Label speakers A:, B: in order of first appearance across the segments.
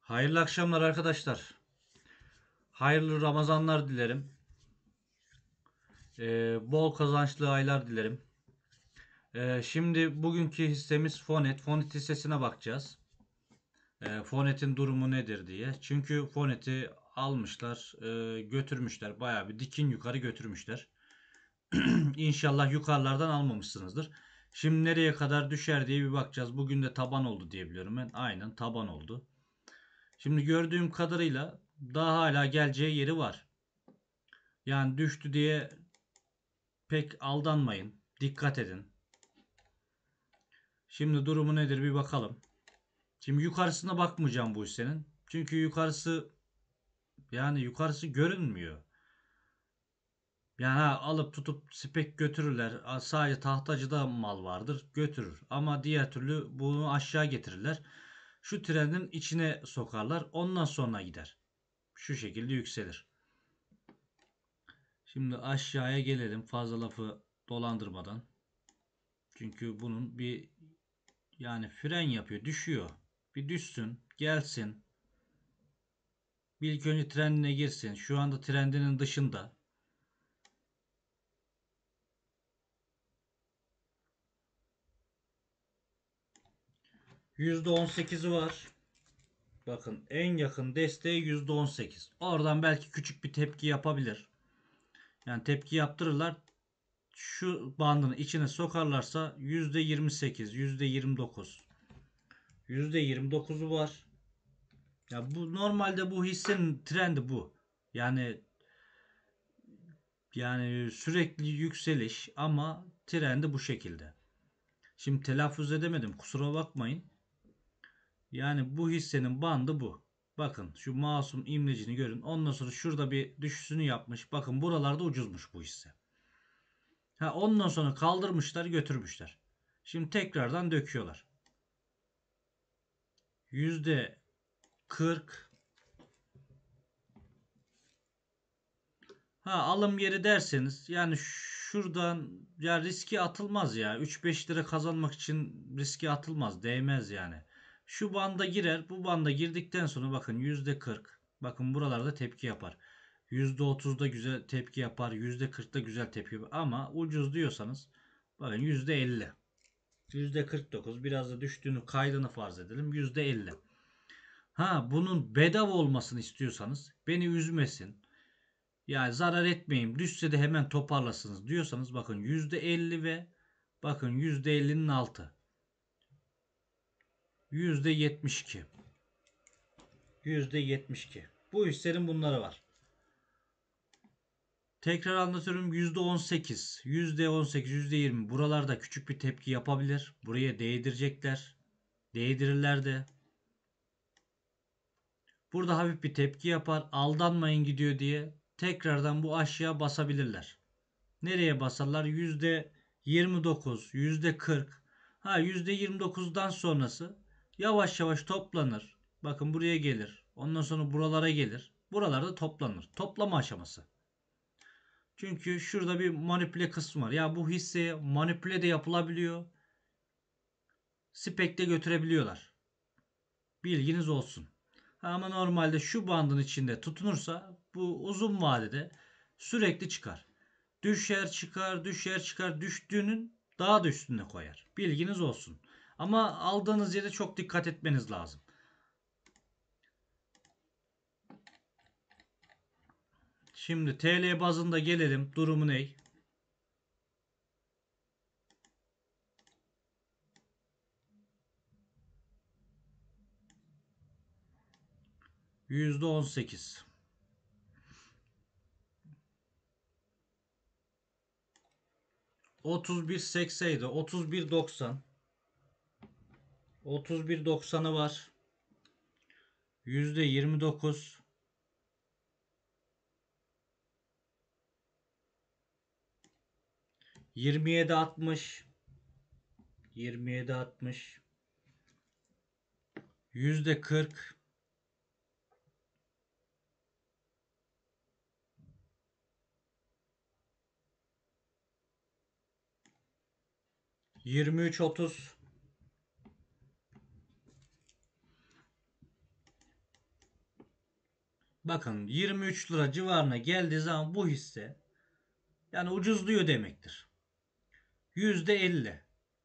A: Hayırlı akşamlar arkadaşlar. Hayırlı Ramazanlar dilerim. Bol kazançlı aylar dilerim. Şimdi bugünkü hissemiz Fonet. Fonet hissesine bakacağız. Fonet'in durumu nedir diye. Çünkü Fonet'i almışlar, götürmüşler. Bayağı bir dikin yukarı götürmüşler. İnşallah yukarılardan almamışsınızdır. Şimdi nereye kadar düşer diye bir bakacağız. Bugün de taban oldu diye biliyorum ben. Aynen taban oldu. Şimdi gördüğüm kadarıyla daha hala geleceği yeri var. Yani düştü diye pek aldanmayın. Dikkat edin. Şimdi durumu nedir bir bakalım. Şimdi yukarısına bakmayacağım bu hissenin. Çünkü yukarısı görünmüyor. Yani alıp tutup spek götürürler. Sadece tahtacıda mal vardır. Götürür. Ama diğer türlü bunu aşağı getirirler. Şu trendin içine sokarlar. Ondan sonra gider. Şu şekilde yükselir. Şimdi aşağıya gelelim fazla lafı dolandırmadan. Çünkü bunun yani fren yapıyor, düşüyor. Bir düşsün, gelsin. Bir ilk önce trendine girsin. Şu anda trendinin dışında. %18'i var. Bakın en yakın desteği %18. Oradan belki küçük bir tepki yapabilir. Yani tepki yaptırırlar. Şu bandın içine sokarlarsa %28, %29. %29'u var. Ya bu normalde bu hissenin trendi bu. Yani sürekli yükseliş ama trendi bu şekilde. Şimdi telaffuz edemedim kusura bakmayın. Yani bu hissenin bandı bu. Bakın şu masum imlecini görün. Ondan sonra şurada bir düşüşünü yapmış. Bakın buralarda ucuzmuş bu hisse. Ondan sonra kaldırmışlar götürmüşler. Şimdi tekrardan döküyorlar. %40. Alım yeri derseniz yani şuradan ya riski atılmaz ya. 3-5 lira kazanmak için riski atılmaz. Değmez yani. Şu banda girer. Bu banda girdikten sonra bakın %40. Bakın buralarda tepki yapar. %30'da güzel tepki yapar. %40'da güzel tepki yapar. Ama ucuz diyorsanız bakın %50. %49 biraz da düştüğünü kaydını farz edelim. %50. Bunun bedava olmasını istiyorsanız beni üzmesin. Yani zarar etmeyeyim. Düşse de hemen toparlasınız diyorsanız bakın %50 ve bakın %50'nin altı. %72. %72. Bu hissenin bunları var. Tekrar anlatıyorum %18, %18, %20 buralarda küçük bir tepki yapabilir. Buraya değdirecekler. Değdirirler de. Burada hafif bir tepki yapar. Aldanmayın gidiyor diye. Tekrardan bu aşağı basabilirler. Nereye basarlar? %29, %40. %29'dan sonrası yavaş yavaş toplanır. Bakın buraya gelir. Ondan sonra buralara gelir. Buralarda toplanır. Toplama aşaması. Çünkü şurada bir manipüle kısmı var. Ya bu hisseye manipüle de yapılabiliyor. Spek'te götürebiliyorlar. Bilginiz olsun. Ama normalde şu bandın içinde tutunursa bu uzun vadede sürekli çıkar. Düşer çıkar, düşer çıkar, düştüğünün daha da üstüne koyar. Bilginiz olsun. Ama aldığınız yere çok dikkat etmeniz lazım. Şimdi TL bazında gelelim. Durumu ne? %18. 31.80'ydi. 31.90. 31.90'ı var. %29. 27.60. 27.60. %40. 23.30. Bakın 23 lira civarına geldiği zaman bu hisse yani ucuzluyor demektir. %50.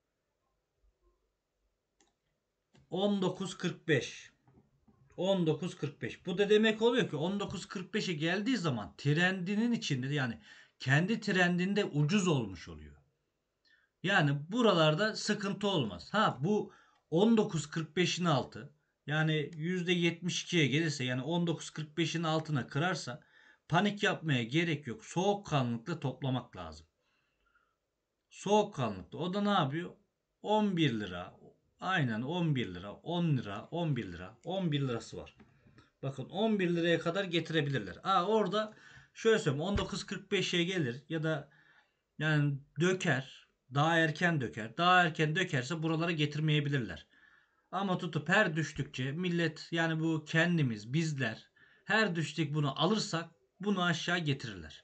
A: 19.45. 19.45. Bu da demek oluyor ki 19.45'e geldiği zaman trendinin içinde yani kendi trendinde ucuz olmuş oluyor. Yani buralarda sıkıntı olmaz. Ha bu 19.45'in altı yani %72'ye gelirse yani 19.45'in altına kırarsa panik yapmaya gerek yok. Soğukkanlılıkla toplamak lazım. Soğukkanlılıkla. O da ne yapıyor? 11 lira. Aynen 11 lira, 10 lira, 11 lira, 11 lirası var. Bakın 11 liraya kadar getirebilirler. Orada şöyle söyleyeyim 19.45'e gelir ya da yani döker. Daha erken döker. Daha erken dökerse buralara getirmeyebilirler. Ama tutup her düştükçe millet yani bu kendimiz bizler her düştük bunu alırsak bunu aşağı getirirler.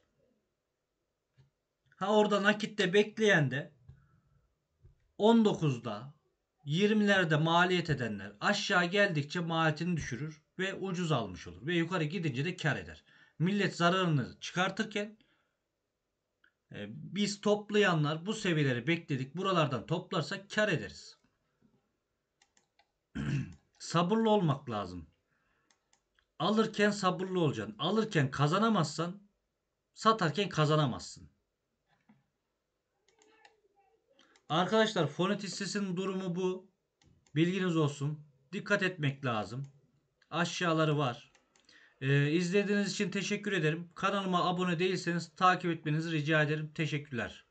A: Orada nakitte bekleyen de 19'da 20'lerde maliyet edenler aşağı geldikçe maliyetini düşürür ve ucuz almış olur. Ve yukarı gidince de kar eder. Millet zararını çıkartırken biz toplayanlar bu seviyeleri bekledik. Buralardan toplarsak kar ederiz. Sabırlı olmak lazım. Alırken sabırlı olacaksın. Alırken kazanamazsan satarken kazanamazsın. Arkadaşlar fonet hissesinin durumu bu. Bilginiz olsun. Dikkat etmek lazım. Aşağıları var. İzlediğiniz için teşekkür ederim. Kanalıma abone değilseniz takip etmenizi rica ederim. Teşekkürler.